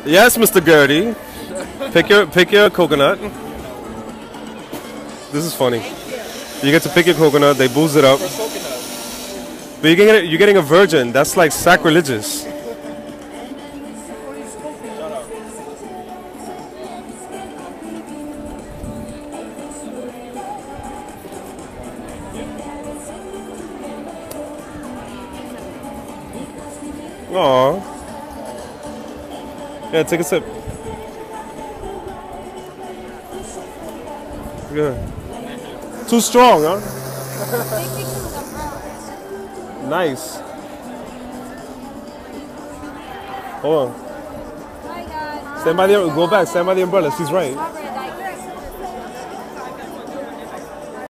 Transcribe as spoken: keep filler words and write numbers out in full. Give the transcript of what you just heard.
Yes, Mister Gertie. Pick your pick your coconut. This is funny. You get to pick your coconut. They booze it up. But you're getting you're getting a virgin. That's like sacrilegious. Aww. Yeah, take a sip. Good. Too strong, huh? Nice. Hold on. Stand by the go back. Stand by the umbrella. She's right.